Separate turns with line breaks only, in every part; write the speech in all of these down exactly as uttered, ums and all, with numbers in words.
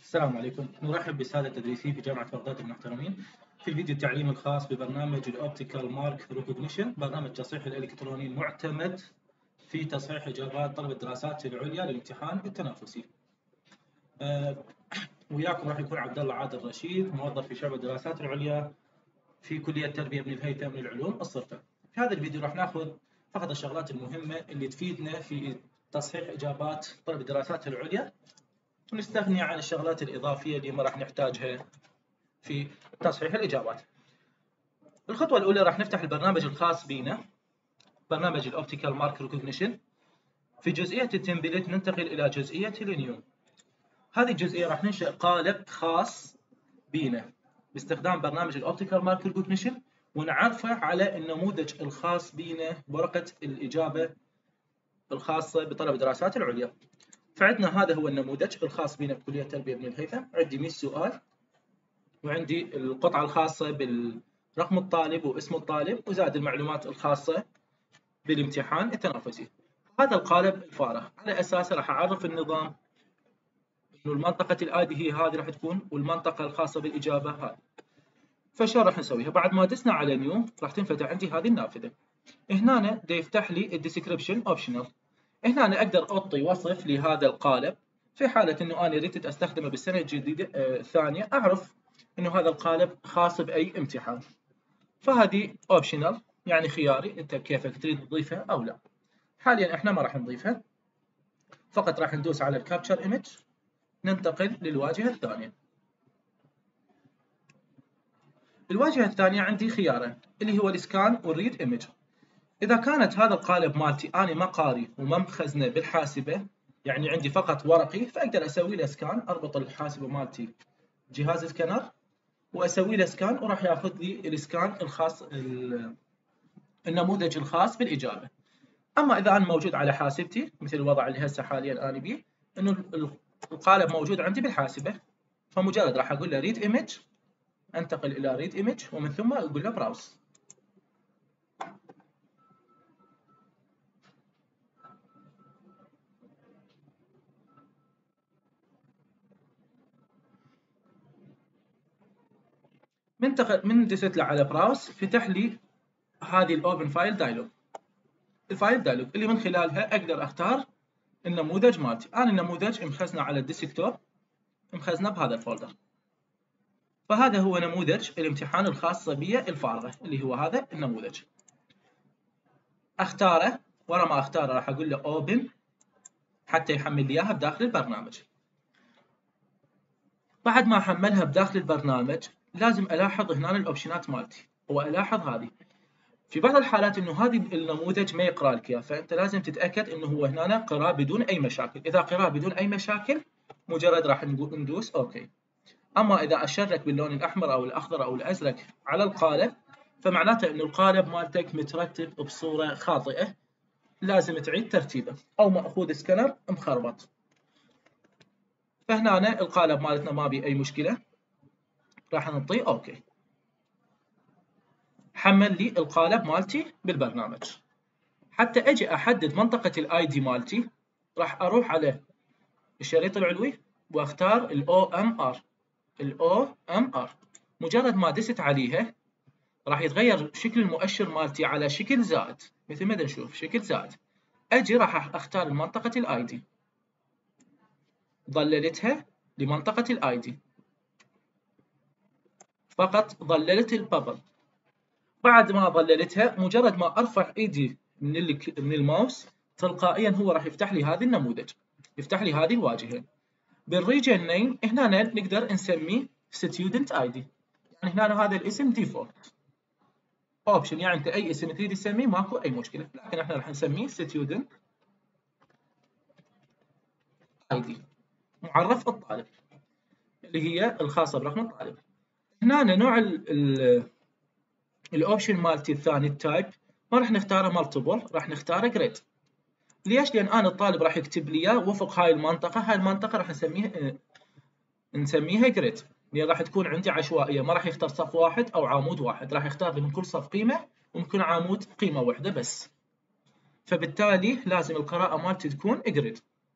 السلام عليكم. نرحب بالسادة التدريسين في جامعة بغداد المحترمين في الفيديو التعليمي الخاص ببرنامج الأوبتيكال مارك ريكوجنيشن، برنامج تصحيح الإلكتروني المعتمد في تصحيح إجابات طلب الدراسات العليا للامتحان التنافسي. أه وياكم راح يكون عبد الله عادل رشيد، موظف في شعبة الدراسات العليا في كلية تربية ابن الهيثم للعلوم الصرفة. في هذا الفيديو راح ناخذ فقط الشغلات المهمة اللي تفيدنا في تصحيح إجابات طلب الدراسات العليا، ونستغني عن الشغلات الإضافية اللي ما راح نحتاجها في تصحيح الإجابات. الخطوة الأولى راح نفتح البرنامج الخاص بنا، برنامج الأوبتيكال مارك ريكوجنيشن. في جزئية التمبلت ننتقل إلى جزئية النيو. هذه الجزئية راح ننشئ قالب خاص بنا باستخدام برنامج الأوبتيكال مارك ريكوجنيشن، ونعرفه على النموذج الخاص بنا بورقة الإجابة الخاصة بطلب الدراسات العليا. فعندنا هذا هو النموذج الخاص بنا بكلية تربية ابن الهيثم. عندي مية سؤال، وعندي القطعة الخاصة بالرقم الطالب واسم الطالب، وزاد المعلومات الخاصة بالامتحان التنافسي. هذا القالب الفارغ على أساسه راح أعرف النظام إنه المنطقة الآي دي هي هذه راح تكون، والمنطقة الخاصة بالإجابة هذه. فشو راح نسويها؟ بعد ما دسنا على نيو راح تنفتح عندي هذه النافذة. هنا دا يفتح لي الديسكربشن اوبشنال. هنا أنا أقدر أعطي وصف لهذا القالب في حالة إنه أنا ردت أستخدمه بالسنة الجديدة الثانية، آه أعرف إنه هذا القالب خاص بأي امتحان. فهذه اوبشنال، يعني خياري، أنت كيفك تريد تضيفها أو لا. حاليا إحنا ما راح نضيفها، فقط راح ندوس على الكابتشر ايمج. ننتقل للواجهة الثانية. الواجهة الثانية عندي خيارين اللي هو السكان والريد ايمج. إذا كانت هذا القالب مالتي أنا ما قاري وما مخزنه بالحاسبة، يعني عندي فقط ورقي، فأقدر أسوي له سكان، أربط الحاسبة مالتي بجهاز سكانر وأسوي له سكان، وراح ياخذ لي السكان الخاص النموذج الخاص بالإجابة. أما إذا أنا موجود على حاسبتي مثل الوضع اللي هسه حاليا أنا بيه، إنه القالب موجود عندي بالحاسبة، فمجرد راح أقول له ريد ايمج، أنتقل إلى ريد ايمج، ومن ثم أقول له براوس. من تق... من دست له على براوس فتح لي هذه الاوبن فايل دايلوج، الفايل دايلوج اللي من خلالها اقدر اختار النموذج مالتي. انا النموذج مخزنه على الديسكتوب، مخزنه بهذا الفولدر. فهذا هو نموذج الامتحان الخاصه بي الفارغه، اللي هو هذا النموذج. اختاره، ورا ما اختاره راح اقول له اوبن حتى يحمل لي اياها بداخل البرنامج. بعد ما حملها بداخل البرنامج لازم الاحظ هنا الاوبشنات مالتي، والاحظ هذه في بعض الحالات انه هذه النموذج ما يقرا لك اياه، فانت لازم تتاكد انه هو هنا قرا بدون اي مشاكل. اذا قرا بدون اي مشاكل مجرد راح ندوس اوكي. اما اذا اشر لك باللون الاحمر او الاخضر او الازرق على القالب، فمعناته انه القالب مالتك مترتب بصوره خاطئه، لازم تعيد ترتيبه، او ماخوذ سكانر مخربط. فهنا القالب مالتنا ما بي اي مشكله، راح نعطيه اوكي. حمل لي القالب مالتي بالبرنامج. حتى اجي احدد منطقة الاي دي مالتي، راح اروح على الشريط العلوي واختار الاو ام ار. الاو ام ار مجرد ما دست عليها راح يتغير شكل المؤشر مالتي على شكل زائد، مثل ما نشوف شكل زائد. اجي راح اختار منطقة الاي دي، ظللتها لمنطقة الاي دي، فقط ظللت البابل. بعد ما ظللتها مجرد ما ارفع ايدي من من الماوس تلقائيا هو راح يفتح لي هذا النموذج، يفتح لي هذه الواجهه. بالريجن نيم هنا نقدر نسميه ستودنت اي دي، يعني هنا هذا الاسم ديفولت اوبشن، يعني انت اي اسم تريد تسميه ماكو اي مشكله، لكن احنا راح نسميه ستودنت اي دي، معرف الطالب، اللي هي الخاصه برقم الطالب. هنا نوع الاوبشن مالتي الثاني التايب ما راح نختاره مالتيبل، راح نختاره جريد. ليش؟ لان انا الطالب راح يكتب لي اياه وفق هاي المنطقه، هاي المنطقه راح نسميها نسميها جريد، لان راح تكون عندي عشوائيه، ما راح يختار صف واحد او عمود واحد، راح يختار لي من كل صف قيمه ومن كل عمود قيمه واحده بس. فبالتالي لازم القراءه مالتي تكون جريد.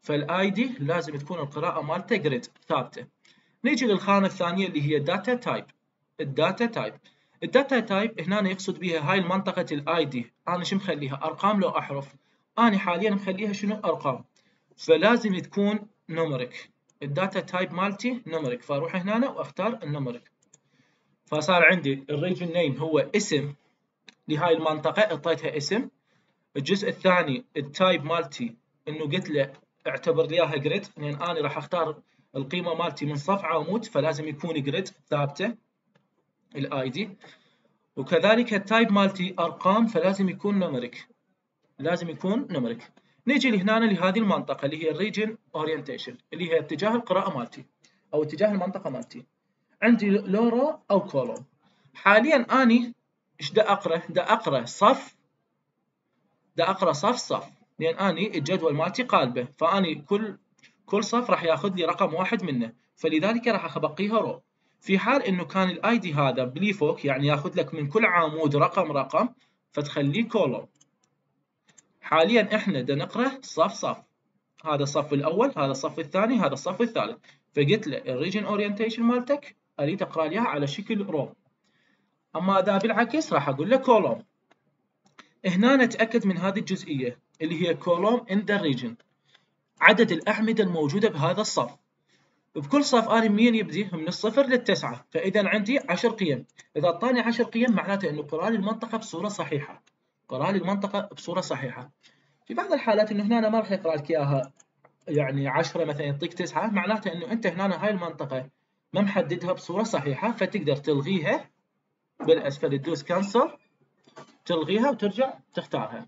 فالاي دي لازم تكون القراءه مالته جريد ثابته. نيجي للخانه الثانيه اللي هي داتا تايب. الداتا تايب الداتا تايب هنا يقصد بها هاي المنطقه الاي دي، انا شو مخليها ارقام لو احرف؟ انا حاليا مخليها شنو؟ ارقام، فلازم تكون نومريك. الداتا تايب مالتي نومريك، فاروح هنا واختار النومريك. فصار عندي الريجن نيم هو اسم لهاي المنطقه، اعطيتها اسم. الجزء الثاني التايب مالتي انه قلت له اعتبر لي اياها جريد، لان انا راح اختار القيمه مالتي من صف عمود، فلازم يكون جريد ثابته الاي دي. وكذلك التايب مالتي ارقام، فلازم يكون نومريك، لازم يكون نومريك. نيجي لهنا لهذه المنطقه اللي هي الريجن اورينتيشن، اللي هي اتجاه القراءه مالتي او اتجاه المنطقه مالتي. عندي لو رو او كولوم. حاليا اني ايش دا اقرا؟ دا اقرا صف، دا اقرا صف صف، لان اني الجدول مالتي قالبه، فاني كل كل صف راح ياخذ لي رقم واحد منه، فلذلك راح ابقيها رو. في حال انه كان الاي دي هذا بلي فوق، يعني ياخذ لك من كل عمود رقم رقم، فتخليه كولوم. حاليا احنا دا نقرا صف صف، هذا الصف الاول، هذا الصف الثاني، هذا الصف الثالث، فقلت له الريجن اورينتيشن مالتك اريد اقرا لها على شكل رو. اما اذا بالعكس راح اقول له كولوم. هنا نتاكد من هذه الجزئيه اللي هي كولوم ان ذا ريجن، عدد الاعمده الموجوده بهذا الصف. بكل صف انا منين يبدي؟ من الصفر للتسعه، فاذا عندي عشر قيم. اذا اعطاني عشر قيم معناته انه قرا لي المنطقه بصوره صحيحه، قرا لي المنطقه بصوره صحيحه. في بعض الحالات انه هنا ما راح يقرا لك اياها يعني عشرة مثلا يعطيك تسعة، معناته انه انت هنا هاي المنطقه ما محددها بصوره صحيحه، فتقدر تلغيها بالاسفل، تدوس كانسل تلغيها وترجع تختارها.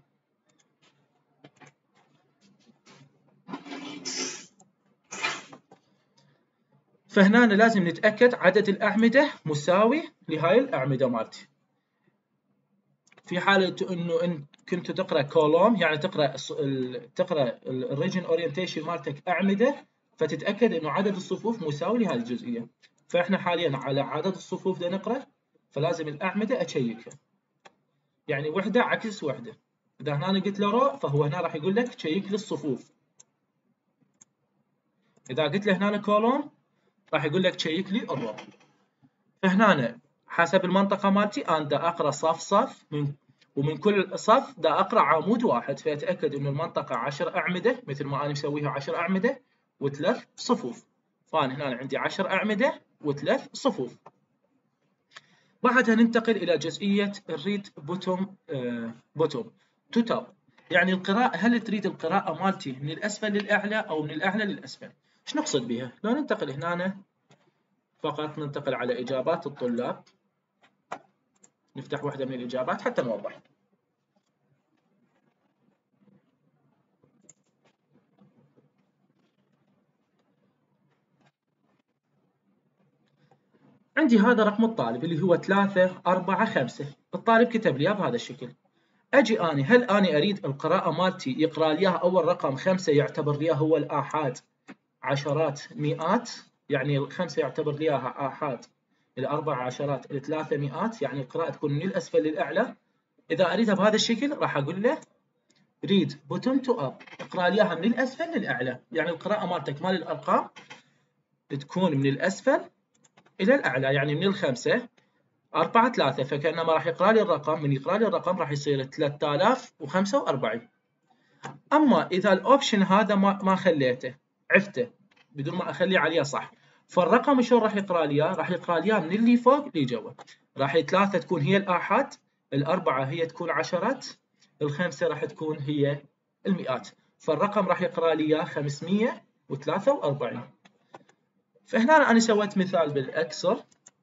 فهنا لازم نتاكد عدد الاعمده مساوي لهاي الاعمده مالتي. في حاله انه ان كنت تقرا كولوم، يعني تقرا تقرا الريجن اورينتيشن مالتك اعمده، فتتاكد انه عدد الصفوف مساوي لهذه الجزئيه. فاحنا حاليا على عدد الصفوف بدنا نقرا، فلازم الاعمده اشيكها، يعني وحده عكس وحده. اذا هنا أنا قلت له رو، فهو هنا راح يقول لك شيك لي الصفوف. اذا قلت له هنا كولوم راح يقول لك شيك لي الرو. فهنا حسب المنطقه مالتي انا دا اقرا صف صف، من ومن كل صف دا اقرا عمود واحد، فاتاكد انه المنطقه عشر اعمده مثل ما انا مسويها عشر اعمده وثلاث صفوف. فانا هنا عندي عشر اعمده وثلاث صفوف. بعدها ننتقل الى جزئيه الريد بوتوم بوتوم تو توب، يعني القراءه، هل تريد القراءه مالتي من الاسفل للاعلى او من الاعلى للاسفل؟ ايش نقصد بها؟ لو ننتقل هنا فقط ننتقل على اجابات الطلاب، نفتح واحدة من الإجابات حتى نوضح. عندي هذا رقم الطالب اللي هو ثلاثة أربعة خمسة، الطالب كتب لي بهذا الشكل. أجي أنا، هل أنا أريد القراءة مالتي يقرأ لي أول رقم خمسة يعتبر لي هو الآحاد عشرات مئات، يعني الخمسة يعتبر لي آحاد، الأربع عشرات، الثلاثة مئات، يعني القراءة تكون من الأسفل للأعلى. إذا أريدها بهذا الشكل راح أقول له read bottom to up، اقرأ لي إياها من الأسفل للأعلى، يعني القراءة مالتك مال الأرقام تكون من الأسفل إلى الأعلى، يعني من الخمسة أربعة ثلاثة، فكأنما راح يقرأ لي الرقم، من يقرأ لي الرقم راح يصير ثلاثة آلاف وخمسة وأربعين. أما إذا الأوبشن هذا ما ما خليته، عفته بدون ما أخلي عليه صح، فالرقم شلون راح يقرأ لي إياه؟ راح يقرأ لي إياه من اللي فوق اللي جوا. راح ثلاثة تكون هي الآحاد، الأربعة هي تكون عشرات، الخمسة راح تكون هي المئات، فالرقم راح يقرأ لي إياه خمسمئة وثلاثة وأربعين. فهنا أنا سويت مثال بالأكسل،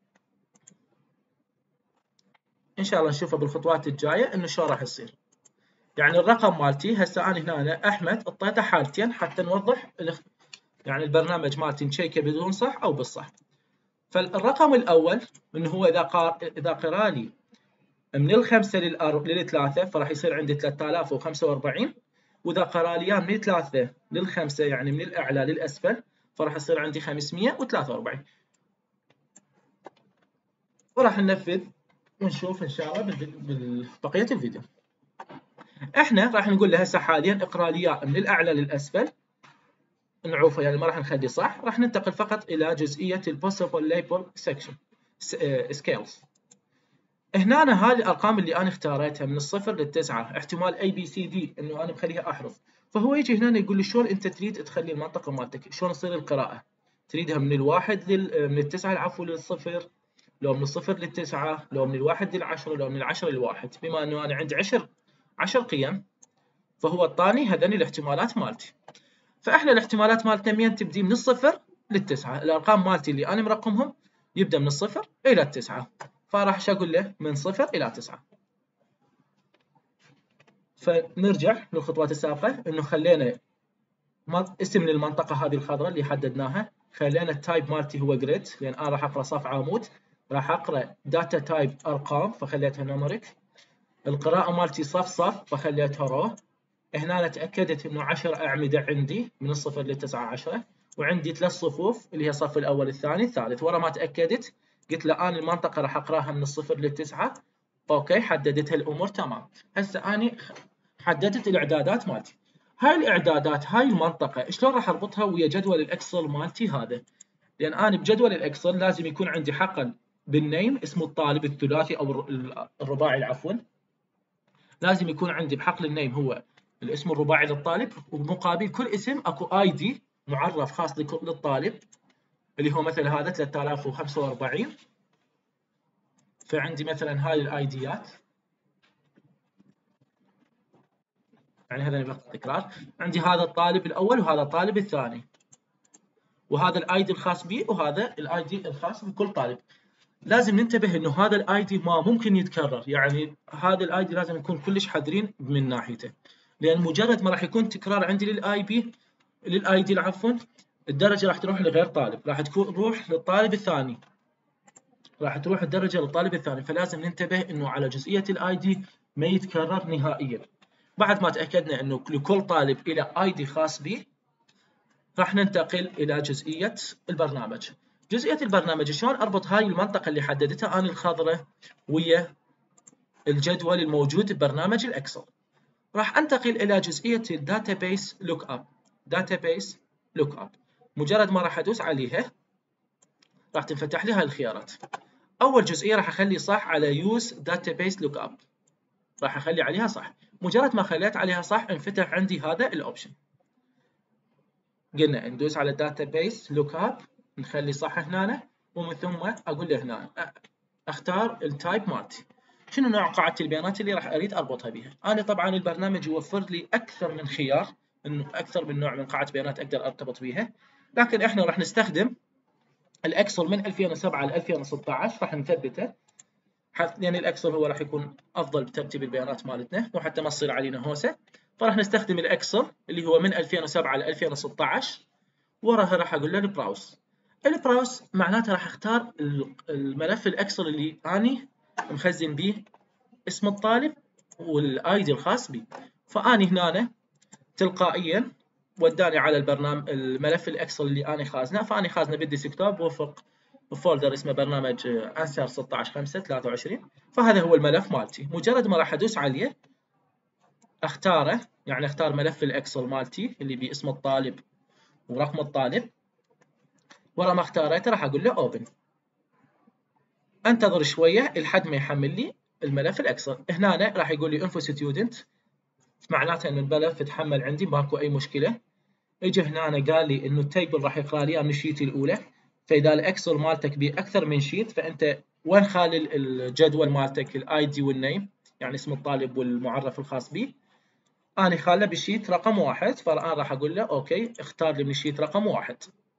إن شاء الله نشوفه بالخطوات الجاية إنه شلون راح يصير. يعني الرقم مالتي هسه أنا هنا أحمد اعطيته حالتين حتى نوضح يعني البرنامج مالتي نشيكه بدون صح أو بالصح. فالرقم الأول إنه هو إذا قار إذا قرا لي من الخمسة للثلاثة فراح يصير عندي ثلاثة آلاف وخمسة وأربعين، وإذا قرا لي من الثلاثة للخمسة يعني من الأعلى للأسفل فراح يصير عندي خمسمئة وثلاثة وأربعين. وراح ننفذ ونشوف إن شاء الله ببقية الفيديو. إحنا راح نقول له هسه حاليا اقرا لي من الأعلى للأسفل، نعوفه يعني ما راح نخليه صح، راح ننتقل فقط الى جزئيه البوسيبل ليبل سكشن سكيلز. هنا أنا هذه الارقام اللي انا اختاريتها من الصفر للتسعه احتمال اي بي سي دي انه انا مخليها احرف، فهو يجي هنا يقول لي شلون انت تريد تخلي المنطقه مالتك، شلون تصير القراءه، تريدها من الواحد لل من التسعه العفو للصفر، لو من الصفر للتسعه، لو من الواحد للعشره، لو من العشره للواحد. بما انه انا عندي عشر عشر قيم فهو اعطاني هذني الاحتمالات مالتي. فاحنا الاحتمالات مالتنا مين تبدي من الصفر للتسعه، الارقام مالتي اللي انا مرقمهم يبدا من الصفر الى التسعه، فراح ايش اقول له من صفر الى تسعه. فنرجع للخطوات السابقه انه خلينا اسم للمنطقه هذه الخضراء اللي حددناها، خلينا التايب مالتي هو جريد لان انا راح اقرا صف عمود، راح اقرا داتا تايب ارقام فخليتها نومريك، القراءه مالتي صف صف فخليتها رو. هنا أنا تاكدت انه عشر اعمده عندي من الصفر للتسعه عشره، وعندي ثلاث صفوف اللي هي الصف الاول الثاني الثالث. ورا ما تاكدت قلت له انا المنطقه راح اقراها من الصفر للتسعه، اوكي حددت الامور تمام. هسه انا حددت الاعدادات مالتي، هاي الاعدادات هاي المنطقه شلون راح اربطها ويا جدول الاكسل مالتي هذا؟ لان انا بجدول الاكسل لازم يكون عندي حقل بالنيم اسمه الطالب الثلاثي او الرباعي العفوا، لازم يكون عندي بحقل النيم هو الاسم الرباعي للطالب، ومقابل كل اسم اكو اي دي معرف خاص للطالب اللي هو مثل هذا ثلاثة آلاف وخمسة وأربعين. فعندي مثلا هاي الايديات، يعني هذا نقطة تكرار، عندي هذا الطالب الاول وهذا الطالب الثاني، وهذا الاي دي الخاص بي وهذا الاي دي الخاص بكل طالب. لازم ننتبه انه هذا الاي دي ما ممكن يتكرر، يعني هذا الاي دي لازم نكون كلش حذرين من ناحيته، لان مجرد ما راح يكون تكرار عندي للاي بي للاي دي عفوا الدرجه راح تروح لغير طالب، راح تروح للطالب الثاني، راح تروح الدرجه للطالب الثاني. فلازم ننتبه انه على جزئيه الاي دي ما يتكرر نهائيا. بعد ما تاكدنا انه لكل طالب الى اي دي خاص به، راح ننتقل الى جزئيه البرنامج. جزئيه البرنامج شلون اربط هاي المنطقه اللي حددتها انا الخضراء ويا الجدول الموجود ببرنامج الاكسل. راح انتقل الى جزئيه الداتابيس لوك اب. داتابيس لوك اب مجرد ما راح ادوس عليها راح تنفتح لي هاي الخيارات. اول جزئيه راح اخلي صح على يوز داتابيس لوك اب، راح اخلي عليها صح. مجرد ما خليت عليها صح انفتح عندي هذا الاوبشن. قلنا ندوس على داتابيس لوك اب نخلي صح هنا، ومن ثم اقول له هنا اختار التايب مالتي، شنو نوع قاعده البيانات اللي راح اريد اربطها بها. انا طبعا البرنامج يوفر لي اكثر من خيار، انه اكثر من نوع من قاعده بيانات اقدر ارتبط بها، لكن احنا راح نستخدم الاكسل من ألفين وسبعة ل ألفين وستة عشر راح نثبته، يعني الاكسل هو راح يكون افضل بترتيب البيانات مالتنا وحتى ما تصير علينا هوسه. فراح نستخدم الاكسل اللي هو من ألفين وسبعة ل ألفين وستة عشر، وراها راح اقول له البراوس. البراوس معناته راح اختار الملف الاكسل اللي اني مخزن به اسم الطالب والاي دي الخاص بي. فاني هنا تلقائيا وداني على البرنامج الملف الاكسل اللي اني خازنه، فاني خازنه بالديسكتوب وفق فولدر اسمه برنامج انسر ستة عشر خمسة ثلاثة وعشرين. فهذا هو الملف مالتي. مجرد ما راح ادوس عليه اختاره، يعني اختار ملف الاكسل مالتي اللي باسم الطالب ورقم الطالب، ورا ما اختاريته راح اقول له اوبن. انتظر شويه لحد ما يحمل لي الملف الاكسل. هنا راح يقول لي انفو ستودنت، معناته ان الملف تحمل عندي ماكو اي مشكله. اجى هنا قال لي انه التيبل راح يقرا لي من الشيت الاولى، فاذا الاكسل مالتك باكثر من شيت فانت وين خالي الجدول مالتك الاي دي والنيم، يعني اسم الطالب والمعرف الخاص به. انا خاله بالشيت رقم واحد، فالان راح اقول له اوكي اختار لي من الشيت رقم واحد.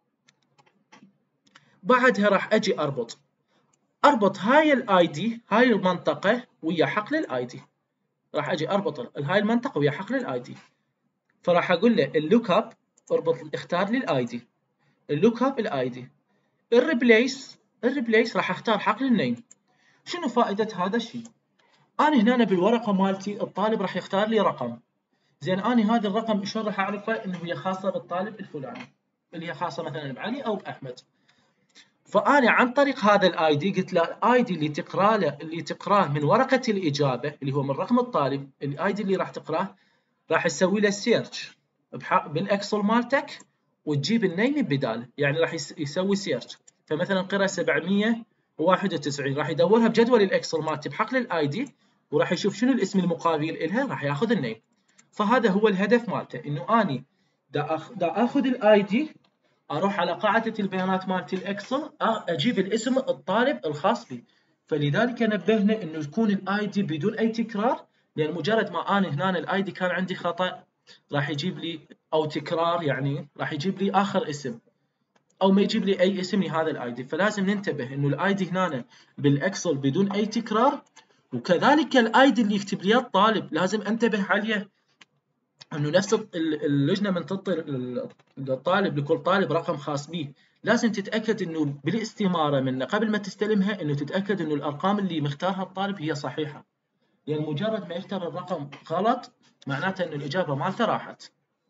بعدها راح اجي اربط اربط هاي الاي دي هاي المنطقه ويا حقل الاي دي، راح اجي اربط هاي المنطقه ويا حقل الاي دي. فراح اقول له اللوك اب اربط اختار لي الاي دي، اللوك اب الاي دي. الريبليس الريبليس راح اختار حقل النيم. شنو فائده هذا الشيء؟ انا هنا بالورقه مالتي الطالب راح يختار لي رقم، زين انا هذا الرقم شلون راح اعرفه انه هي خاصه بالطالب الفلاني اللي هي خاصه مثلا بعلي او باحمد؟ فانا عن طريق هذا الاي دي قلت له الاي دي اللي تقرا له اللي تقراه من ورقه الاجابه اللي هو من رقم الطالب، الاي دي اللي راح تقراه راح تسوي له سيرش بالاكسل مالتك وتجيب النيم بداله، يعني راح يسوي سيرش. فمثلا قرأ سبعمية وواحد وتسعين راح يدورها بجدول الاكسل مالتي بحقل الاي دي، وراح يشوف شنو الاسم المقابل لها، راح ياخذ النيم. فهذا هو الهدف مالته، انه اني دا اخذ الاي دي، اروح على قاعده البيانات مالتي الاكسل، اجيب الاسم الطالب الخاص بي. فلذلك نبهنا انه يكون الاي دي بدون اي تكرار، لان مجرد ما انا هنا الاي دي كان عندي خطا راح يجيب لي، او تكرار يعني راح يجيب لي اخر اسم، او ما يجيب لي اي اسم لهذا الاي دي. فلازم ننتبه انه الاي دي هنا بالاكسل بدون اي تكرار، وكذلك الاي دي اللي يكتب لي الطالب لازم انتبه عليه، انه نفس اللجنه من تعطي للطالب لكل طالب رقم خاص به، لازم تتاكد انه بالاستماره منه قبل ما تستلمها، انه تتاكد انه الارقام اللي مختارها الطالب هي صحيحه، لان يعني مجرد ما يختار الرقم غلط معناته انه الاجابه مالته راحت.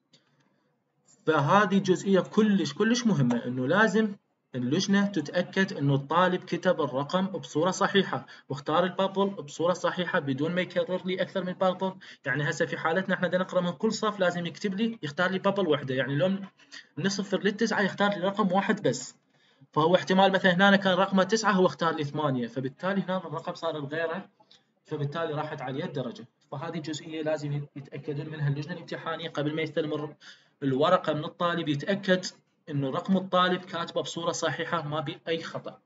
فهذه جزئيه كلش كلش مهمه، انه لازم اللجنه تتاكد انه الطالب كتب الرقم بصوره صحيحه، واختار البابل بصوره صحيحه بدون ما يكرر لي اكثر من بابل. يعني هسه في حالتنا احنا بدنا نقرا من كل صف لازم يكتب لي، يختار لي بابل واحده، يعني لو من صفر للتسعه يختار لي رقم واحد بس. فهو احتمال مثلا هنا كان رقمه تسعه هو اختار لي ثمانيه، فبالتالي هنا الرقم صار بغيره، فبالتالي راحت عليه الدرجه. فهذه جزئيه لازم يتاكدون منها اللجنه الامتحانيه قبل ما يستلم الورقه من الطالب، يتاكد انه رقم الطالب كاتبه بصوره صحيحه ما باي خطا.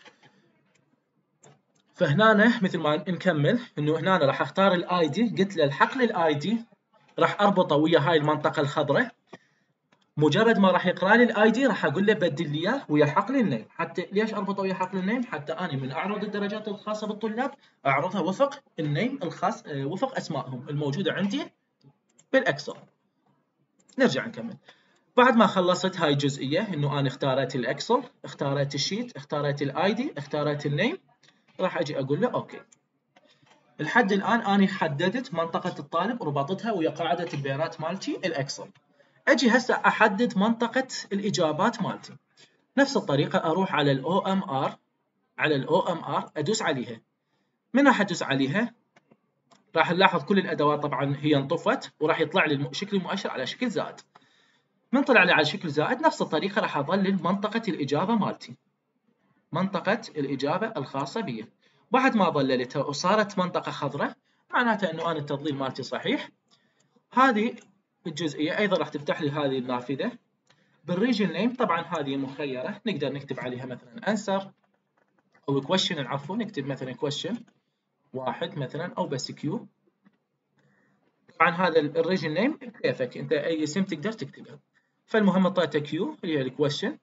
فهنا مثل ما نكمل انه هنا راح اختار الاي دي، قلت له الحق لي الاي دي، راح اربطه ويا هاي المنطقه الخضراء. مجرد ما راح يقرا لي الاي دي راح اقول له بدل لي اياه ويا حقل النيم. حتى ليش اربطه ويا حقل النيم؟ حتى اني من اعرض الدرجات الخاصه بالطلاب اعرضها وفق النيم الخاص، وفق اسمائهم الموجوده عندي بالاكسل. نرجع نكمل. بعد ما خلصت هاي الجزئيه انه انا اختاريت الاكسل، اختاريت الشيت، اختاريت الاي دي، اختاريت النيم، راح اجي اقول له اوكي. لحد الان انا حددت منطقه الطالب وربطتها ويا قاعده البيانات مالتي الاكسل. اجي هسه احدد منطقه الاجابات مالتي. نفس الطريقه اروح على الاو ام ار، على الاو ام ار ادوس عليها. من راح ادوس عليها راح نلاحظ كل الادوات طبعا هي انطفت، وراح يطلع لي شكل المؤشر على شكل زائد. من طلع لي على شكل زائد نفس الطريقه راح اظلل منطقه الاجابه مالتي، منطقه الاجابه الخاصه بي. بعد ما ظللتها وصارت منطقه خضراء معناته انه انا التضليل مالتي صحيح. هذه الجزئيه ايضا راح تفتح لي هذه النافذه بالريجن نيم. طبعا هذه مخيره، نقدر نكتب عليها مثلا انسر او كويشن، العفو نكتب مثلا كويشن واحد مثلا، او بس كيو. طبعا هذا الريجن نيم كيفك انت، اي اسم تقدر تكتبه. فالمهم اعطيته كيو اللي هي الكويشن.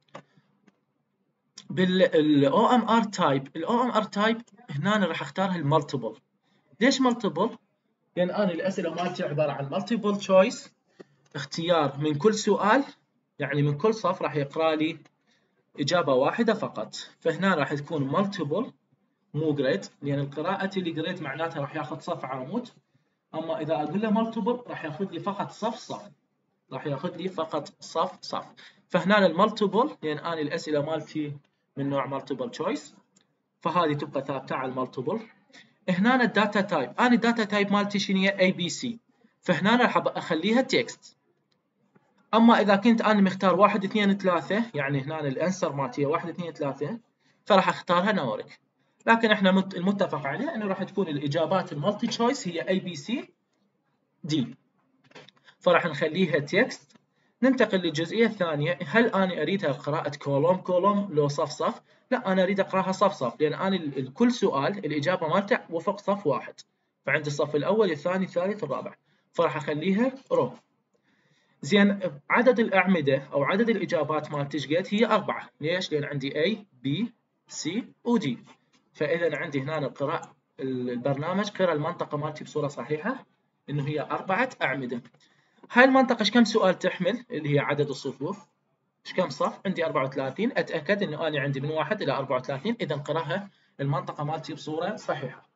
بالاو ام ار تايب، الاو ام ار تايب هنا أنا راح اختارها المالتيبل. ليش مالتيبل؟ لان انا الاسئله مالتي عباره عن مالتيبل تشويس، اختيار من كل سؤال، يعني من كل صف راح يقرا لي اجابه واحده فقط. فهنا راح تكون مالتيبل مو جريد، لان القراءه اللي جريد معناتها راح ياخذ صف عمود، اما اذا اقول له مالتيبل راح ياخذ لي فقط صف صف، راح ياخذ لي فقط صف صف. فهنا المالتيبل لان انا الاسئله مالتي من نوع مالتيبل تشويس، فهذه تبقى ثابته على المالتيبل. هنا الداتا تايب، انا الداتا تايب مالتي شنو هي؟ اي بي سي، فهنا راح اخليها تكست. اما اذا كنت انا مختار واحد اثنين ثلاثة، يعني هنا الانسر مالتي واحد اثنين ثلاثة، فراح اختارها نورك. لكن احنا المتفق عليه انه راح تكون الاجابات المالتي تشويس هي اي بي سي دي، فراح نخليها تكست. ننتقل للجزئيه الثانيه، هل انا اريدها قراءه كولوم كولوم لو صف صف؟ لا، انا اريد اقراها صف صف، لان انا كل سؤال الاجابه مالته وفق صف واحد، فعندي الصف الاول الثاني الثالث الرابع، فراح اخليها رو. زين، عدد الاعمده او عدد الاجابات مالتي قد هي اربعه. ليش؟ لان عندي A B C و D، فاذا عندي هنا القراءه البرنامج قرا المنطقه مالتي بصوره صحيحه انه هي اربعه اعمده. هاي المنطقه ايش كم سؤال تحمل؟ اللي هي عدد الصفوف. ايش كم صف؟ عندي اربعة وثلاثين. اتاكد انه انا عندي من واحد الى اربعة وثلاثين، اذا قراها المنطقه مالتي بصوره صحيحه.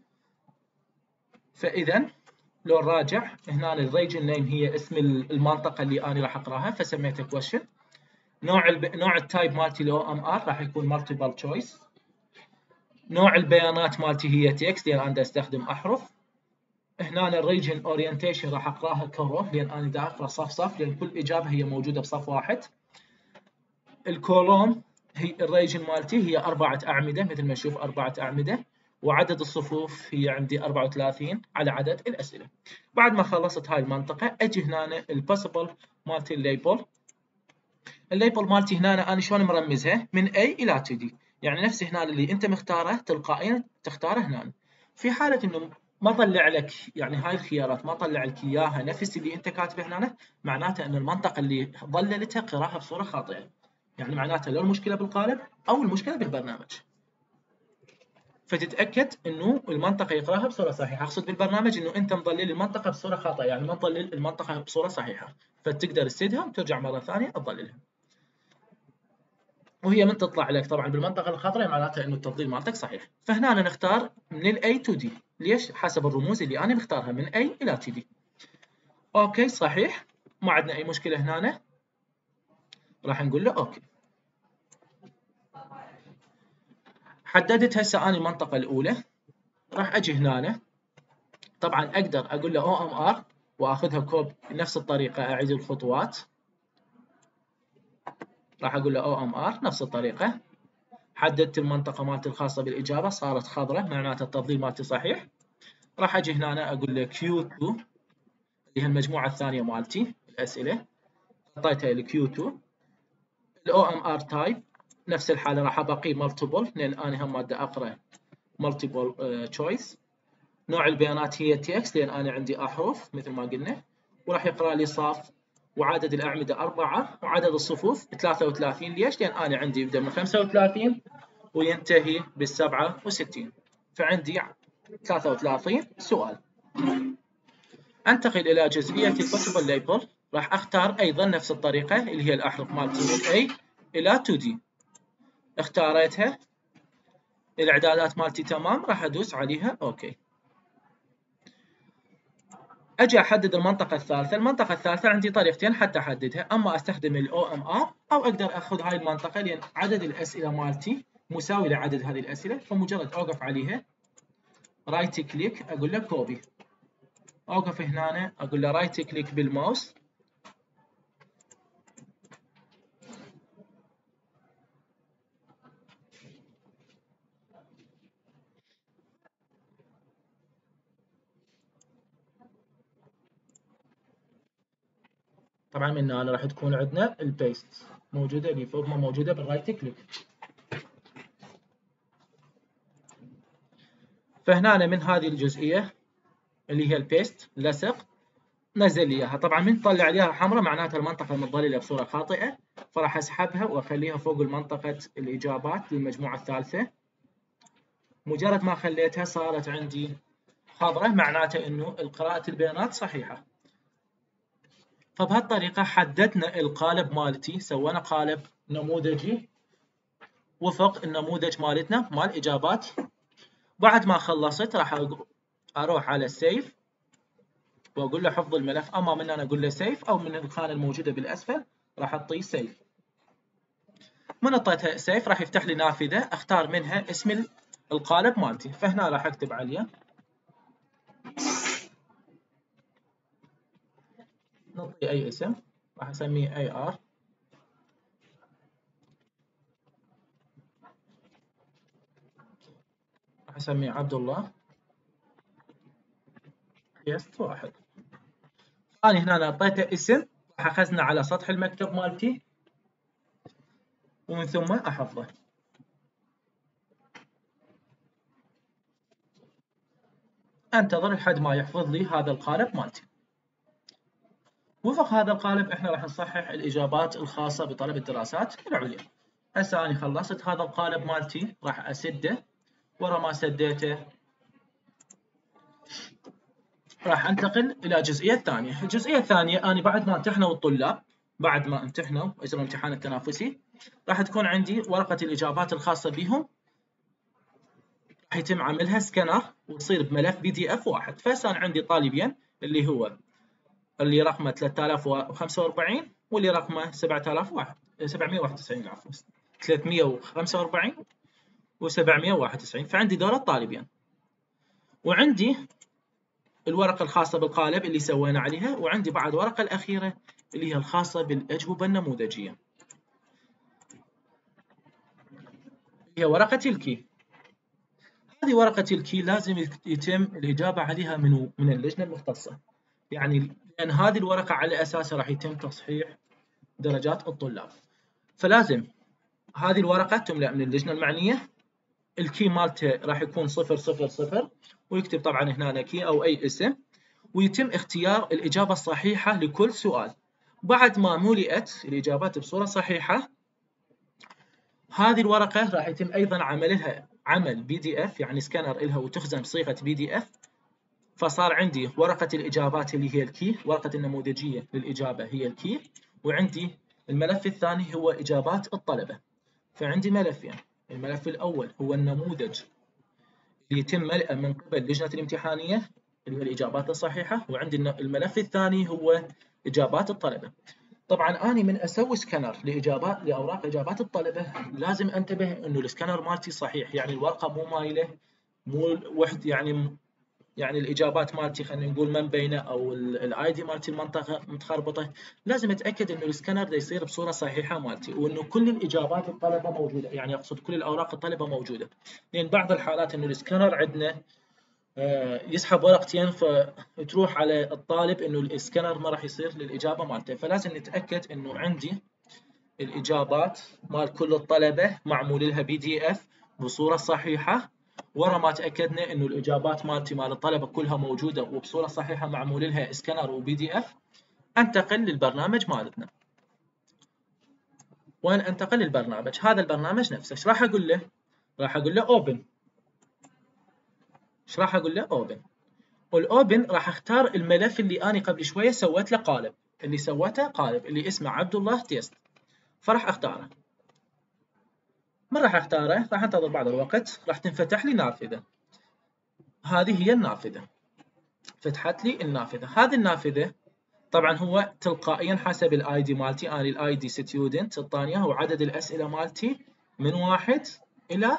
فاذا لو نراجع هنا الريجن نيم هي اسم المنطقه اللي انا راح اقراها، فسميتها كويشن. نوع الب... نوع التايب مالتي الاو ام ار راح يكون مالتيبل تشويس. نوع البيانات مالتي هي تكست، لان انا استخدم احرف. هنا الريجن اورينتيشن راح اقراها كرو لان انا دا اقرا صف صف لان كل اجابه هي موجوده بصف واحد. الكولوم هي الريجن مالتي هي اربعه اعمده مثل ما نشوف اربعه اعمده، وعدد الصفوف هي عندي اربعه وثلاثين على عدد الاسئله. بعد ما خلصت هاي المنطقه اجي هنا البوسيبل مالتي الليبل. الليبل مالتي هنا انا شلون مرمزها من A الى تو D، يعني نفس هنا اللي انت مختاره تلقائيا تختاره هنا. في حاله انه ما طلع لك يعني هاي الخيارات ما طلع لك اياها نفس اللي انت كاتبه هنا، معناته ان المنطقه اللي ضللتها قراها بصوره خاطئه، يعني معناته لو المشكله بالقالب او المشكله بالبرنامج. فتتاكد انه المنطقه يقراها بصوره صحيحه. اقصد بالبرنامج انه انت مضلل المنطقه بصوره خاطئه، يعني ما تضلل المنطقه بصوره صحيحه، فتقدر تسدها وترجع مره ثانيه تضللها. وهي من تطلع لك طبعا بالمنطقه الخضراء معناتها انه التفضيل مالتك صحيح. فهنا أنا نختار من ال A to D. ليش؟ حسب الرموز اللي انا مختارها من A الى to D. اوكي صحيح، ما عندنا اي مشكله هنا، راح نقول له اوكي. حددت هسه انا المنطقه الاولى، راح اجي هنا طبعا اقدر اقول له او ام ار واخذها كوب بنفس الطريقه، اعيد الخطوات. راح اقول له او ام ار نفس الطريقه. حددت المنطقه مالتي الخاصه بالاجابه صارت خضراء معناته التفضيل مالتي صحيح. راح اجي هنا اقول له كيو تو اللي هي المجموعه الثانيه مالتي الاسئله، حطيتها ال كيو تو. الاو ام ار تايب نفس الحاله راح ابقي مالتيبل لان انا هم ماده اقرا مالتيبل تشويس. نوع البيانات هي تكست لان انا عندي احرف مثل ما قلنا، وراح يقرا لي صف. وعدد الاعمده اربعه وعدد الصفوف ثلاثه وثلاثين. ليش؟ لان انا عندي يبدا من خمسه وثلاثين وينتهي بال سبعه وستين، فعندي ثلاثه وثلاثين سؤال. انتقل الى جزئيه البوسيبل ليبل. راح اختار ايضا نفس الطريقه اللي هي الاحرف مالتي من A الى تو D. اختاريتها، الاعدادات مالتي تمام، راح ادوس عليها اوكي. اجي احدد المنطقه الثالثه. المنطقه الثالثه عندي طريقتين حتى احددها، اما استخدم الاو ام ار او اقدر اخذ هاي المنطقه لان عدد الاسئله مالتي مساوي لعدد هذه الاسئله، فمجرد اوقف عليها رايت كليك اقول له كوبي. اوقف هنا اقول له رايت كليك بالماوس طبعا من هنا راح تكون عندنا البيست موجوده اللي فوق ما موجوده بالرايت كليك. فهنا من هذه الجزئيه اللي هي البيست لصق نزل لي اياها. طبعا من طلع عليها حمراء معناتها المنطقه المتضلله بصوره خاطئه، فراح اسحبها واخليها فوق منطقه الاجابات للمجموعه الثالثه. مجرد ما خليتها صارت عندي خضراء معناته انه قراءه البيانات صحيحه. فبهالطريقه حددنا القالب مالتي، سوينا قالب نموذجي وفق النموذج مالتنا مال اجابات. بعد ما خلصت راح اروح على السيف واقول له حفظ الملف، اما من انا اقول له سيف او من الخانه الموجوده بالاسفل راح اعطيه سيف. من اعطيتها سيف راح يفتح لي نافذه اختار منها اسم القالب مالتي، فهنا راح اكتب عليه نعطيه اي اسم، راح اسميه اي ار. راح اسميه عبد الله يست واحد. انا هنا اعطيته اسم راح اخزنه على سطح المكتب مالتي ومن ثم احفظه. انتظر لحد ما يحفظ لي هذا القالب مالتي. وفق هذا القالب احنا راح نصحح الاجابات الخاصه بطلب الدراسات العليا. هسه انا خلصت هذا القالب مالتي راح اسده. ورا ما سديته راح انتقل الى الجزئيه الثانيه. الجزئيه الثانيه انا بعد ما امتحنوا الطلاب، بعد ما امتحنوا اجروا الامتحان التنافسي، راح تكون عندي ورقه الاجابات الخاصه بهم راح يتم عملها سكانر وتصير بملف بي دي اف واحد. فهسه انا عندي طالبين اللي هو اللي رقمه ثلاثة آلاف وخمسة وأربعين واللي رقمه سبعة آلاف وسبعمئة وواحد وتسعين عفوا ثلاثمئة وخمسة وأربعين وسبعمئة وواحد وتسعين. فعندي دول الطالبين وعندي الورقة الخاصة بالقالب اللي سوينا عليها، وعندي بعد ورقة الأخيرة اللي هي الخاصة بالأجوبة النموذجية، هي ورقة الكي. هذه ورقة الكي لازم يتم الإجابة عليها من من اللجنة المختصة، يعني لأن هذه الورقة على أساسها راح يتم تصحيح درجات الطلاب، فلازم هذه الورقة تملأ من اللجنة المعنية. الكي مالته راح يكون صفر صفر صفر، ويكتب طبعا هنا كي أو أي اسم، ويتم اختيار الإجابة الصحيحة لكل سؤال. بعد ما ملئت الإجابات بصورة صحيحة، هذه الورقة راح يتم أيضا عملها عمل بي دي إف، يعني سكانر إلها وتخزن بصيغة بي دي إف. فصار عندي ورقة الإجابات اللي هي الكي، ورقة النموذجية للإجابة هي الكي، وعندي الملف الثاني هو إجابات الطلبة. فعندي ملفين، الملف الأول هو النموذج اللي يتم ملئه من قبل لجنة الامتحانية اللي هي الإجابات الصحيحة، وعندي الملف الثاني هو إجابات الطلبة. طبعا أنا من أسوي سكانر لإجابات لأوراق إجابات الطلبة لازم أنتبه إنه السكانر مالتي صحيح، يعني الورقة مو مايلة، مو وحد، يعني يعني الإجابات مالتي خلينا نقول من بينه أو الآي دي مالتي المنطقة متخربطة. لازم أتأكد إنه السكانر ده يصير بصورة صحيحة مالتي، وإنه كل الإجابات الطلبة موجودة، يعني أقصد كل الأوراق الطلبة موجودة، لأن بعض الحالات إنه السكانر عندنا يسحب ورقتين فتروح على الطالب إنه السكانر ما راح يصير للإجابة مالته. فلازم نتأكد إنه عندي الإجابات مال كل الطلبة معمول لها بي دي إف بصورة صحيحة. ورا ما تأكدنا إنه الإجابات مالتي مال الطلبة كلها موجودة وبصورة صحيحة معمول لها سكانر وبي دي إف، أنتقل للبرنامج مالتنا. وين أنتقل للبرنامج؟ هذا البرنامج نفسه إيش راح أقول له؟ راح أقول له أوبن. إيش راح أقول له؟ أوبن. والأوبن راح أختار الملف اللي أنا قبل شوية سويت له قالب، اللي سويته قالب اللي اسمه عبد الله تيست، فراح أختاره. من راح أختاره؟ راح أنتظر بعض الوقت، راح تنفتح لي نافذة. هذه هي النافذة، فتحت لي النافذة. هذه النافذة طبعا هو تلقائيا حسب الاي دي مالتي، انا الاي دي ستودنت الثانية، وعدد الأسئلة مالتي من واحد إلى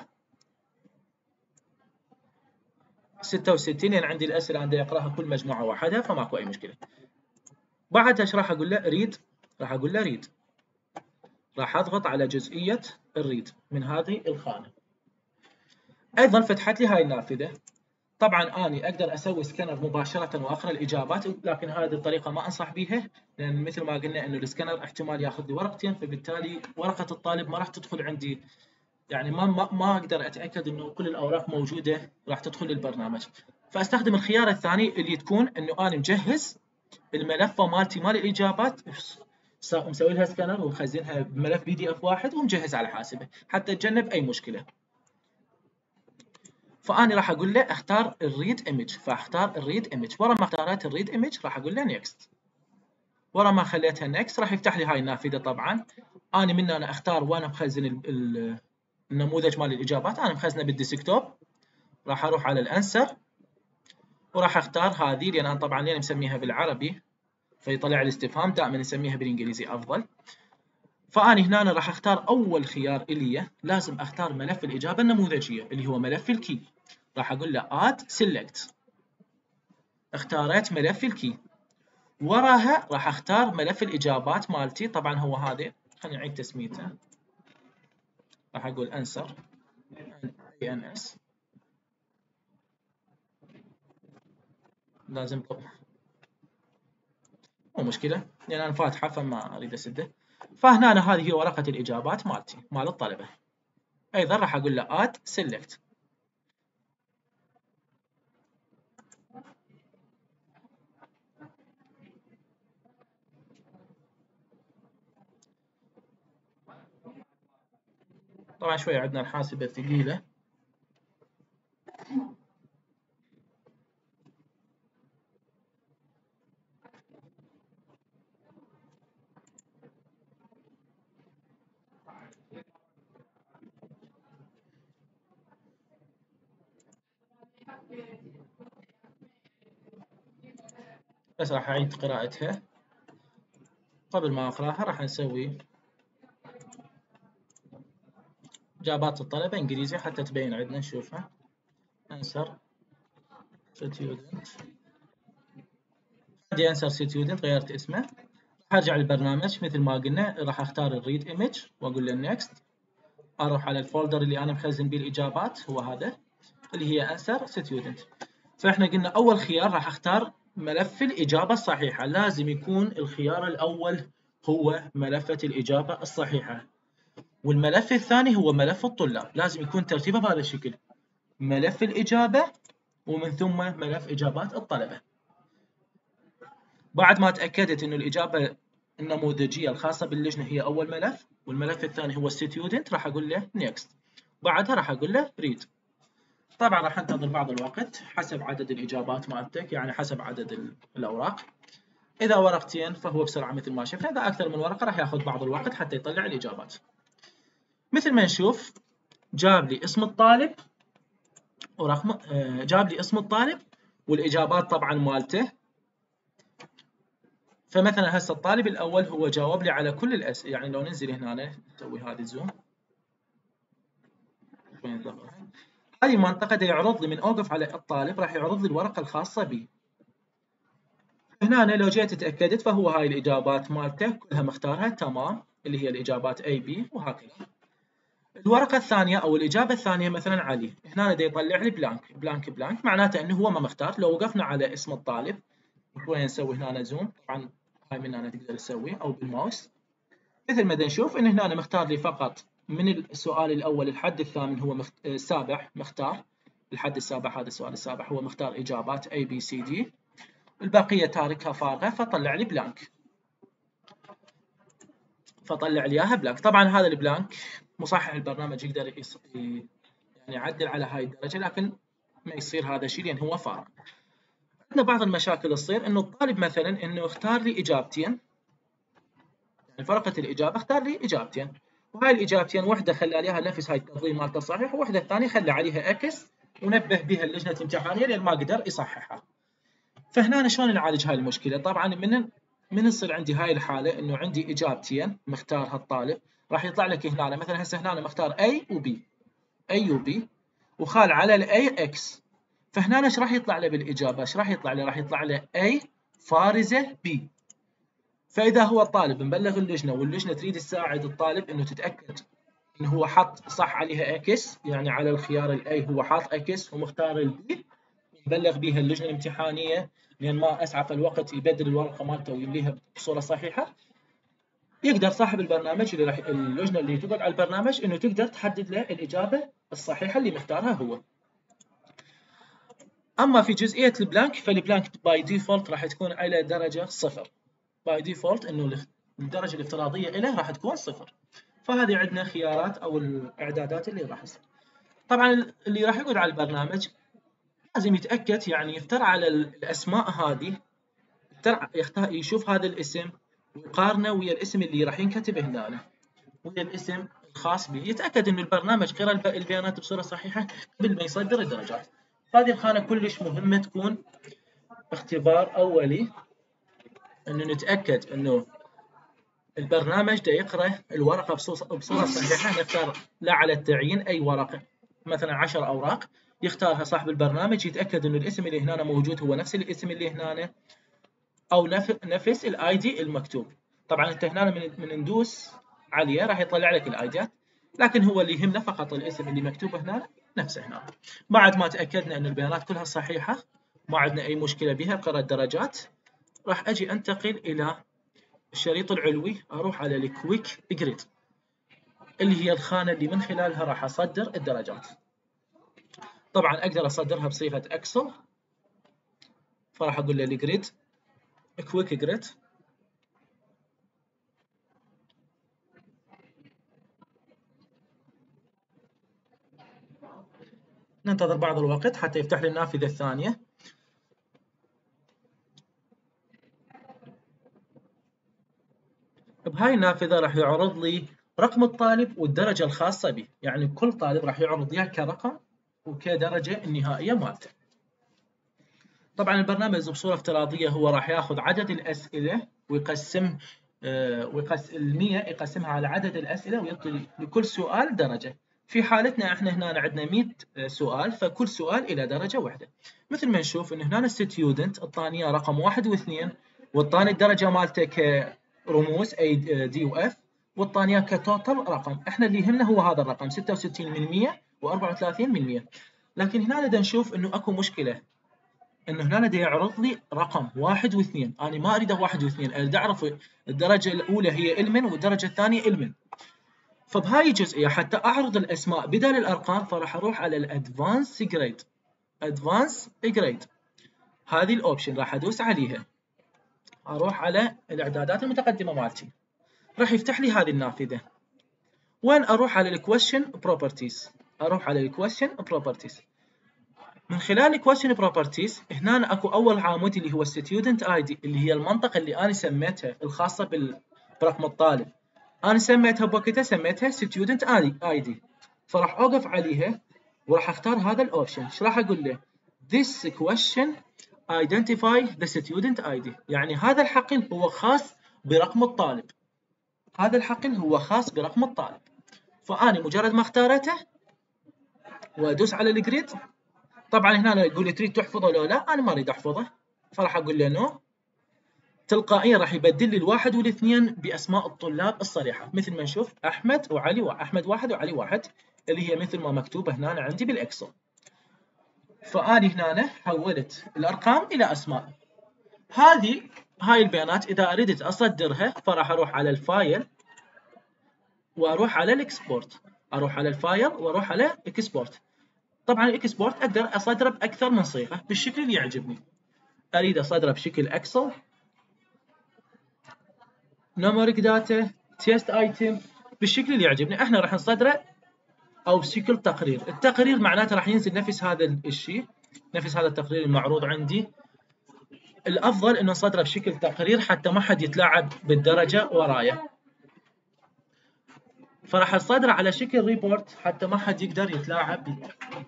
ستة وستين، يعني عندي الأسئلة عندي أقرأها كل مجموعة وحدها، فماكو أي مشكلة. بعدها ايش راح أقول له؟ ريد. راح أقول له ريد، راح أضغط على جزئية الريد من هذه الخانة. أيضا فتحت لي هاي النافذة. طبعا أنا أقدر أسوي سكانر مباشرة وأقرأ الإجابات، لكن هذه الطريقة ما أنصح بها، لأن مثل ما قلنا إنه السكانر احتمال ياخذ لي ورقتين، فبالتالي ورقة الطالب ما راح تدخل عندي، يعني ما ما, ما أقدر أتأكد إنه كل الأوراق موجودة راح تدخل البرنامج. فأستخدم الخيار الثاني اللي تكون إنه أنا مجهز الملف مالتي مال الإجابات، مسوي لها سكانر ومخزنها بملف بي دي إف واحد ومجهز على حاسبه حتى أتجنب أي مشكلة. فأنا راح أقول له اختار الريد ايمج، فاختار الريد ايمج. ورا ما اختارت الريد ايمج راح أقول له نيكست. ورا ما خليتها نيكست راح يفتح لي هاي النافذة. طبعا أنا من أنا أختار وأنا مخزن النموذج مال الإجابات، أنا مخزنه بالديسكتوب. راح أروح على الأنسر وراح أختار هذه، لأن أنا طبعا لأن مسميها بالعربي فيطلع لي استفهام، دائما نسميها بالإنجليزي أفضل. فأنا هنا أنا راح أختار أول خيار إلي، لازم أختار ملف الإجابة النموذجية اللي هو ملف الكي. راح أقول له add select. اختاريت ملف الكي. وراها راح اختار ملف الإجابات مالتي، طبعا هو هذا، خلينا نعيد تسميته. راح أقول answer ans، لازم طبعا مو مشكلة لأن أنا فاتحة فما أريد أسده. فهنا أنا هذه هي ورقة الإجابات مالتي مال الطلبة. أيضا راح أقول له add select. طبعا شوية عندنا الحاسبة ثقيلة. بس راح أعيد قراءتها. قبل ما أقرأها راح نسوي إجابات الطلبة إنجليزي حتى تبين عندنا، نشوفها. answer student عندي انسر ستودنت غيرت اسمه، راح ارجع للبرنامج مثل ما قلنا، راح اختار الريد ايمج واقول له نيكست، اروح على الفولدر اللي انا مخزن به الاجابات هو هذا اللي هي انسر ستودنت. فاحنا قلنا اول خيار راح اختار ملف الاجابه الصحيحه، لازم يكون الخيار الاول هو ملفه الاجابه الصحيحه، والملف الثاني هو ملف الطلاب، لازم يكون ترتيبه بهذا الشكل، ملف الاجابه ومن ثم ملف اجابات الطلبه. بعد ما تاكدت انه الاجابه النموذجيه الخاصه باللجنه هي اول ملف، والملف الثاني هو ستودنت، راح اقول له نيكست، بعدها راح اقول له ريد. طبعا راح انتظر بعض الوقت حسب عدد الاجابات مالتك، يعني حسب عدد الاوراق. اذا ورقتين فهو بسرعه مثل ما شفنا، اذا اكثر من ورقه راح ياخذ بعض الوقت حتى يطلع الاجابات. مثل ما نشوف جاب لي اسم الطالب ورقم، جاب لي اسم الطالب والاجابات طبعا مالته. فمثلا هسه الطالب الاول هو جاوب لي على كل الاسئله، يعني لو ننزل هنا نسوي هذه زوم، هذه المنطقه دا يعرض لي من اوقف على الطالب راح يعرض لي الورقه الخاصه به. هنا أنا لو جيت تأكدت فهو هاي الإجابات مالته كلها مختارها تمام، اللي هي الإجابات A B وهكذا. الورقة الثانية أو الإجابة الثانية مثلا علي، هنا دا يطلع لي بلانك بلانك بلانك، معناته إنه هو ما مختار. لو وقفنا على اسم الطالب وشوية نسوي هنا زوم، طبعا هاي من هنا تقدر تسوي أو بالماوس، مثل ما دا نشوف إن هنا أنا مختار لي فقط من السؤال الأول الحد الثامن هو مخت... السابع مختار، الحد السابع هذا السؤال السابع هو مختار إجابات A B C D، البقية تاركها فارغة فطلع لي بلانك، فطلع لي اياها بلانك. طبعا هذا البلانك مصحح البرنامج يقدر يعني يعدل على هاي الدرجة، لكن ما يصير هذا الشيء لأن هو فارغ. عندنا بعض المشاكل تصير إنه الطالب مثلا إنه اختار لي إجابتين، يعني فرقة الإجابة اختار لي إجابتين، وهاي الإجابتين وحدة خلى عليها نفس هاي التنظيم مالته صحيح، ووحدة الثانية خلى عليها اكس ونبه بها اللجنة الامتحانية لأن ما قدر يصححها. فهنا شلون نعالج هاي المشكلة؟ طبعا من من يصير عندي هاي الحالة انه عندي اجابتين مختارها الطالب، راح يطلع لك هنا مثلا هسه هنا أنا مختار A و B، A و B وخال على ال A X، فهنا ايش راح يطلع له بالاجابة؟ ايش راح يطلع له؟ راح يطلع له A فارزة B. فاذا هو الطالب مبلغ اللجنة واللجنة تريد تساعد الطالب انه تتأكد انه هو حط صح عليها X، يعني على الخيار ال A هو حاط X ومختار ال B، بلغ بها اللجنة الامتحانية لأن ما أسعف الوقت يبدل الورقة مالته ويمليها بصورة صحيحة، يقدر صاحب البرنامج اللي راح اللجنة اللي تقعد على البرنامج إنه تقدر تحدد له الإجابة الصحيحة اللي مختارها هو. أما في جزئية البلانك فالبلانك باي ديفولت راح تكون على درجة صفر، باي ديفولت إنه الدرجة الافتراضية له راح تكون صفر. فهذه عندنا خيارات أو الإعدادات اللي راح تصير. طبعا اللي راح يقعد على البرنامج لازم يتأكد، يعني يفتر على الأسماء هذه، يفتر يشوف هذا الاسم ويقارنه ويا الاسم اللي راح ينكتب هنا ويا الاسم الخاص به، يتأكد إنه البرنامج قرأ البيانات بصورة صحيحة قبل ما يصدر الدرجات. هذه الخانة كلش مهمة تكون اختبار أولي، إنه نتأكد إنه البرنامج ده يقرأ الورقة بصورة صحيحة. نختار لا على التعيين أي ورقة، مثلا عشر أوراق يختارها صاحب البرنامج، يتأكد إنه الاسم اللي هنا موجود هو نفس الاسم اللي هنا أو نفس الآي دي المكتوب. طبعا أنت هنا من من ندوس عليه راح يطلع لك الآيديات، لكن هو اللي يهمنا فقط الاسم اللي مكتوب هنا نفسه هنا. بعد ما تأكدنا إن البيانات كلها صحيحة ما عندنا أي مشكلة بها قراءة الدرجات، راح أجي أنتقل إلى الشريط العلوي، أروح على الكويك جريد اللي هي الخانة اللي من خلالها راح أصدر الدرجات. طبعا أقدر أصدرها بصيغة أكسل، فراح أقول له الجريد كويك جريد، ننتظر بعض الوقت حتى يفتح لي النافذة الثانية. بهاي النافذة راح يعرض لي رقم الطالب والدرجة الخاصة به، يعني كل طالب راح يعرض إياه كرقم وكدرجة النهائية مالته. طبعا البرنامج بصورة افتراضية هو راح ياخذ عدد الأسئلة ويقسم ويقسم المية يقسمها على عدد الأسئلة ويعطي لكل سؤال درجة. في حالتنا احنا هنا عندنا مئة سؤال، فكل سؤال إلى درجة واحدة. مثل ما نشوف إن هنا الستودنت الثانية رقم واحد واثنين والثاني الدرجه مالته كرموز اي دي واف، والثانيه كتوتال رقم. احنا اللي يهمنا هو هذا الرقم ستة وستين من مية وأربعة وثلاثين من مية. لكن هنا بدنا نشوف انه اكو مشكله، انه هنا دا يعرض لي رقم واحد واثنين، انا ما اريده واحد واثنين، اريد اعرف الدرجه الاولى هي المن والدرجه الثانيه المن. فبهاي الجزئيه حتى اعرض الاسماء بدل الارقام فراح اروح على الادفانس جريد. ادفانس جريد هذه الاوبشن راح ادوس عليها، اروح على الاعدادات المتقدمه مالتي، راح يفتح لي هذه النافذه. وين اروح؟ على الكويشن بروبرتيز. اروح على الكويشن بروبرتيز. من خلال الكويشن بروبرتيز هنا اكو اول عامود اللي هو ستودنت اي دي، اللي هي المنطقه اللي انا سميتها الخاصه برقم الطالب. انا سميتها بوقتها سميتها ستودنت اي دي، فراح اوقف عليها وراح اختار هذا الاوبشن. ايش راح اقول له؟ This question identify the student اي دي، يعني هذا الحقل هو خاص برقم الطالب. هذا الحقل هو خاص برقم الطالب. فاني مجرد ما اختارته وادوس على الجريد، طبعا هنا يقول لي تريد تحفظه ولا لا، انا ما اريد احفظه فراح اقول له نو. تلقائيا راح يبدل لي الواحد والاثنين باسماء الطلاب الصريحه، مثل ما نشوف احمد وعلي واحمد واحد وعلي واحد، اللي هي مثل ما مكتوبه هنا عندي بالاكسل. فاني هنا حولت الارقام الى اسماء. هذه هاي البيانات اذا اردت اصدرها فراح اروح على الفايل واروح على الاكسبورت. اروح على الفايل واروح على اكسبورت. طبعا الاكسبورت اقدر اصدره باكثر من صيغه بالشكل اللي يعجبني. اريد اصدره بشكل اكسل، نوميريك داتا، تيست ايتم، بالشكل اللي يعجبني. احنا راح نصدره او بشكل تقرير. التقرير معناته راح ينزل نفس هذا الشيء، نفس هذا التقرير المعروض عندي. الافضل انه نصدره بشكل تقرير حتى ما حد يتلاعب بالدرجه ورايا. فراح اصدره على شكل ريبورت حتى ما حد يقدر يتلاعب بي.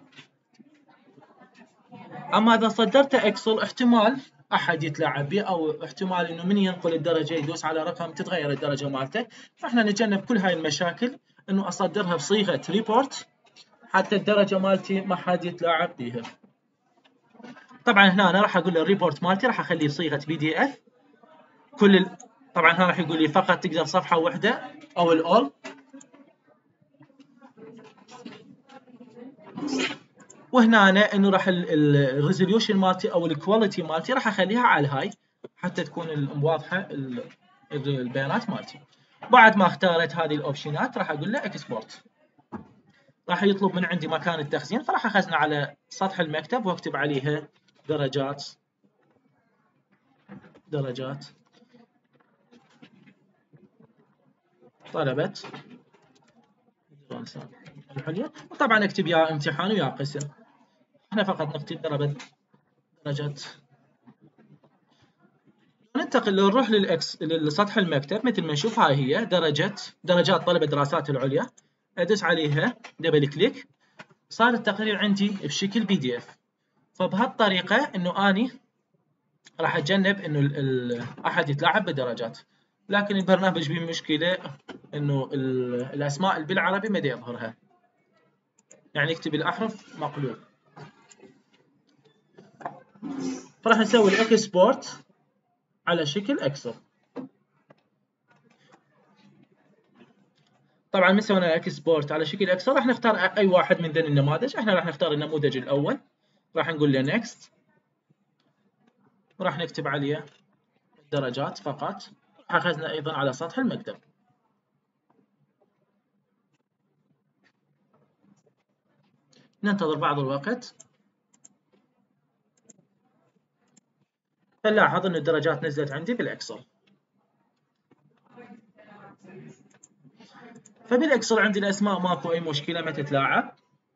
اما اذا صدرته اكسل احتمال احد يتلاعب به، او احتمال انه من ينقل الدرجه يدوس على رقم تتغير الدرجه مالته. فاحنا نتجنب كل هاي المشاكل، انه اصدرها بصيغه ريبورت حتى الدرجه مالتي ما حد يتلاعب بيها. طبعا هنا انا راح اقول له الريبورت مالتي راح اخليه بصيغه بي دي اف. كل ال... طبعا هنا راح يقول لي فقط تقدر صفحه واحده او الاول. وهنا أنا انه راح الريزوليوشن مالتي او الكواليتي مالتي راح اخليها على الهاي حتى تكون واضحه البيانات مالتي. بعد ما اختارت هذه الاوبشنات راح اقول له اكسبورت. راح يطلب من عندي مكان التخزين، فراح اخزنه على سطح المكتب واكتب عليها درجات درجات طلبة الدراسات العليا. وطبعا اكتب يا امتحان ويا قسم. احنا فقط نكتب درجة درجات. ننتقل نروح للإكس لسطح المكتب. مثل ما نشوف هاي هي درجة درجات طلبة الدراسات العليا. ادوس عليها دبل كليك، صار التقرير عندي بشكل بي دي اف. فبهالطريقة انه اني راح اتجنب انه احد يتلاعب بالدرجات. لكن البرنامج فيه مشكلة انه الاسماء اللي بالعربي ما يظهرها، يعني يكتب الاحرف مقلوب. فراح نسوي الاكسبورت على شكل اكسل. طبعا من سوينا الاكسبورت على شكل اكسل راح نختار اي واحد من ذن النماذج. احنا راح نختار النموذج الاول، راح نقول له نيكست، وراح نكتب عليه الدرجات فقط. راح اخذنا ايضا على سطح المكتب. ننتظر بعض الوقت. فنلاحظ ان الدرجات نزلت عندي بالاكسل. فبالاكسل عندي الاسماء ماكو اي مشكله ما تتلاعب.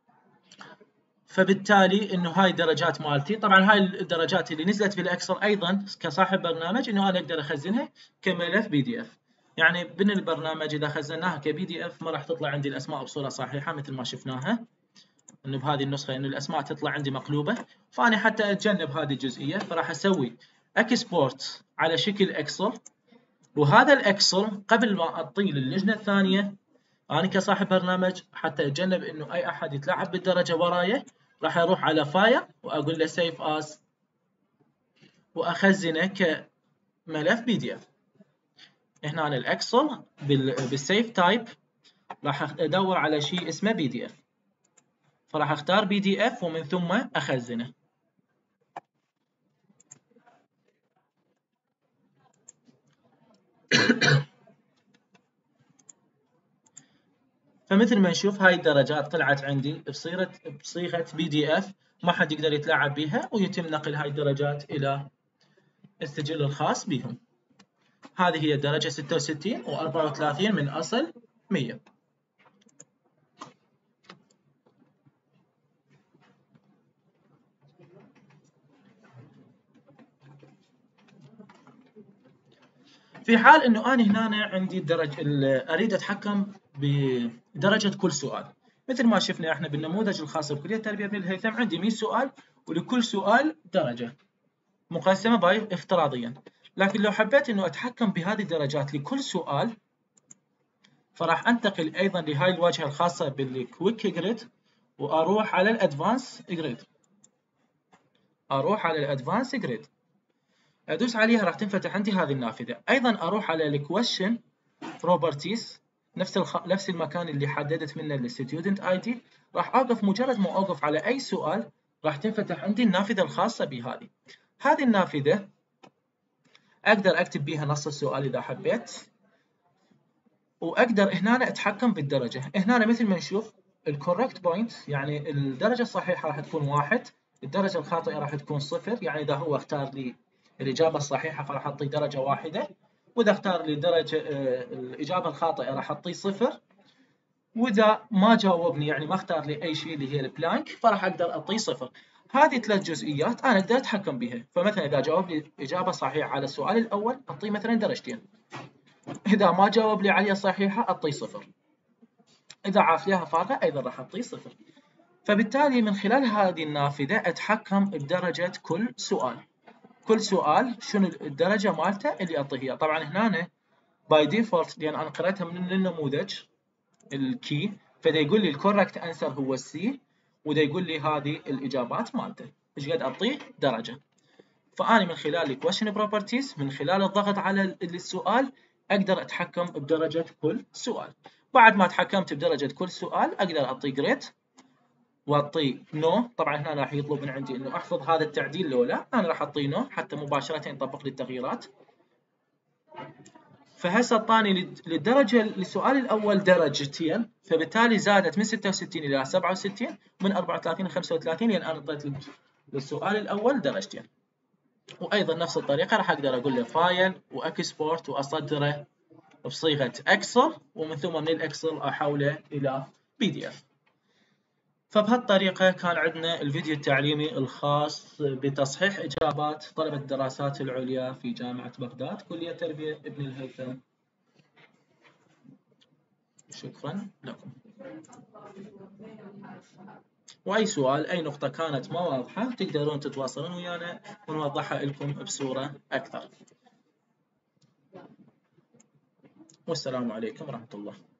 فبالتالي انه هاي الدرجات مالتي. طبعا هاي الدرجات اللي نزلت بالاكسل ايضا كصاحب برنامج انه انا اقدر اخزنها كملف بي دي اف. يعني بين البرنامج اذا خزناها كبي دي اف ما راح تطلع عندي الاسماء بصوره صحيحه مثل ما شفناها، انه بهذه النسخه انه الاسماء تطلع عندي مقلوبه. فانا حتى اتجنب هذه الجزئيه فراح اسوي اكسبورت على شكل اكسل. وهذا الاكسل قبل ما اعطيه للجنه الثانيه انا كصاحب برنامج حتى اتجنب انه اي احد يتلاعب بالدرجه ورايا، راح اروح على فايل واقول له سيف اس واخزنه ملف بي دي اف. هنا الاكسل بالسيف تايب راح ادور على شيء اسمه بي دي اف، فراح اختار بي دي اف ومن ثم اخزنه. فمثل ما نشوف هاي الدرجات طلعت عندي بصيغه بصيغه بي دي اف، ما حد يقدر يتلاعب بها، ويتم نقل هاي الدرجات الى السجل الخاص بهم. هذه هي الدرجه ستة وستين وأربعة وثلاثين من اصل مية. في حال انه انا هنا عندي الدرجه اريد اتحكم بدرجه كل سؤال، مثل ما شفنا احنا بالنموذج الخاص بكليه التربيه ابن الهيثم، عندي مئة سؤال ولكل سؤال درجه مقسمه باي افتراضيا. لكن لو حبيت انه اتحكم بهذه الدرجات لكل سؤال، فراح انتقل ايضا لهاي الواجهه الخاصه بالكويك جريد، واروح على الادفانس جريد. اروح على الادفانس جريد، ادوس عليها راح تنفتح عندي هذه النافذه. ايضا اروح على الكويشن بروبرتيز، نفس الخ... نفس المكان اللي حددت منه الستودنت اي دي. راح اوقف، مجرد ما اوقف على اي سؤال راح تنفتح عندي النافذه الخاصه بهذه. هذه النافذه اقدر اكتب بها نص السؤال اذا حبيت، واقدر هنا اتحكم بالدرجه. هنا مثل ما نشوف الكوركت بوينت، يعني الدرجه الصحيحه راح تكون واحد، الدرجه الخاطئه راح تكون صفر. يعني اذا هو اختار لي الاجابه الصحيحه فراح اعطيه درجه واحده، واذا اختار لي درجه الاجابه الخاطئه راح اعطيه صفر، واذا ما جاوبني يعني ما اختار لي اي شيء اللي هي البلانك فراح اقدر اعطيه صفر. هذه ثلاث جزئيات انا اقدر اتحكم بها. فمثلا اذا جاوب لي اجابه صحيحه على السؤال الاول اعطيه مثلا درجتين، اذا ما جاوب لي عليها صحيحه اعطيه صفر، اذا عافيها فارغه ايضا راح اعطيه صفر. فبالتالي من خلال هذه النافذه اتحكم بدرجه كل سؤال. كل سؤال شنو الدرجه مالته اللي اعطيه اياها. طبعا هنا باي ديفولت لان انا قرأتها من النموذج الكي، فدا يقول لي الكوركت انسر هو السي، ودا يقول لي هذه الاجابات مالته ايش قد اعطيه درجه. فاني من خلال الكويشن بروبرتيز، من خلال الضغط على السؤال اقدر اتحكم بدرجه كل سؤال. بعد ما تحكمت بدرجه كل سؤال اقدر اعطيه جريد واعطيه نو. طبعا هنا راح يطلب من عندي انه احفظ هذا التعديل لو لا، انا راح اعطيه نو حتى مباشره يطبق لي التغييرات. فهسه اعطاني للدرجه للسؤال الاول درجتين، فبالتالي زادت من ستة وستين الى سبعة وستين، من أربعة وثلاثين الى خمسة وثلاثين، لان انا اعطيت للسؤال الاول درجتين. وايضا نفس الطريقه راح اقدر اقول له فايل واكسبورت واصدره بصيغه اكسل، ومن ثم من الاكسل احوله الى بي دي اف. فبهالطريقه كان عندنا الفيديو التعليمي الخاص بتصحيح اجابات طلبه الدراسات العليا في جامعه بغداد كليه تربيه ابن الهيثم. شكرا لكم. واي سؤال اي نقطه كانت ما واضحه تقدرون تتواصلون ويانا ونوضحها لكم بصوره اكثر. والسلام عليكم ورحمه الله.